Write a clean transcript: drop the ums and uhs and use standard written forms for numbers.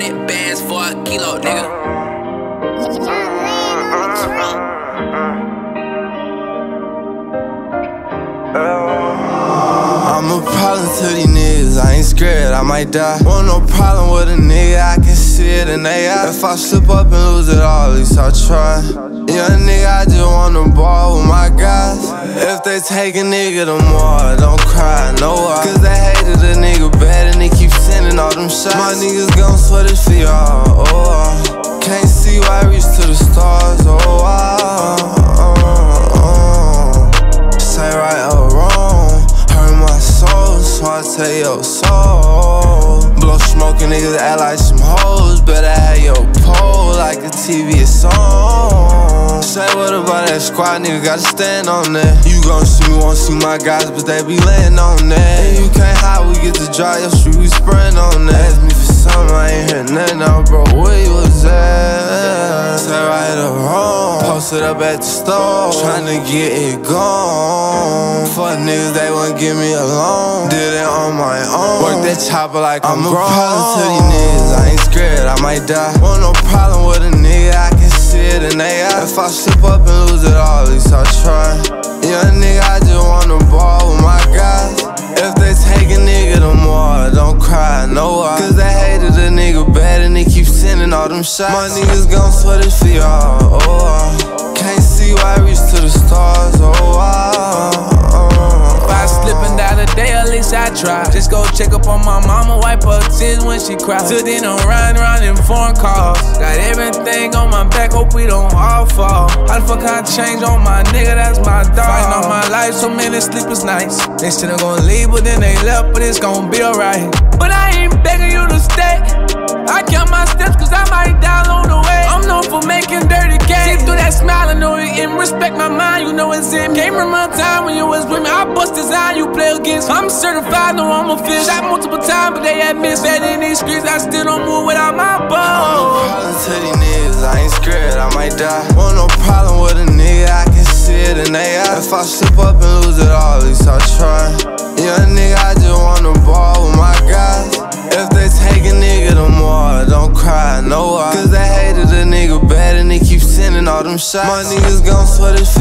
100 bands for a kilo, nigga. I'm a problem to these niggas, I ain't scared, I might die. Want no problem with a nigga, I can see it in they eyes. If I slip up and lose it all, at least I try. Young nigga, I just wanna ball with my guys. If they take a nigga to more, don't cry, no why. Cause they hated a nigga bad and they keep sending all them shots. My niggas gon' sweat it for y'all, oh can't see why I reach to the stars, oh say right or wrong, hurt my soul, so I tell your soul. Blow smoking niggas act like some hoes, better have your pole like a TV song. Say what about that squad, nigga, gotta stand on that. You gon' see me, won't see my guys, but they be laying on that. And you can't hide, we get to dry your street, we spraying on that. Ask me for something, I ain't heard nothing, now bro, where you was at? Say right or wrong, posted up at the store, tryna get it gone. Fuck niggas, they wouldn't give me a loan, did it on my own. Work that chopper like I'm a problem to these niggas, I ain't scared, I might die. Want no problem with a nigga, I can see it in they eyes. If I slip up and lose it all, at least I try. Young nigga, I just wanna ball with my guys. If they take a nigga to more, don't cry, no why. Cause they hated a nigga bad and they keep sending all them shots. My niggas gon' sweat it for y'all, oh can't see why I reach to the stars, oh If I slippin' down the day, at least I try. Just go check up on my mama, wipe her tears when she cry. Till then I'm riding around in foreign cars. Got everything on my back, hope we don't all fall. How the fuck I change on my nigga, that's my dog. Fighting all my life, so many sleepless nights. They said I'm gon' leave, but then they left, but it's gon' be alright. But I ain't begging you to stay. I count my steps cause I might die along the way. I'm known for making dirty games. See through that smile, I know it in. Respect my mind, you know it's in. Can't remember a time when you was with me. I bust design, you play against. I'm certified, no I'm a fish. Shot multiple times, but they had missed. Fed in these streets, I still don't move without my ball. I'm a problem to these niggas, I ain't scared, I might die. Want no problem with a nigga, I can see it in they eyes. If I slip up and lose it all, at least I try. Young nigga, I just wanna ball with my guys. If they take a nigga to more, don't cry, no why. Cause they hated a nigga bad and they keep sending all them shots. My niggas gon' sweat it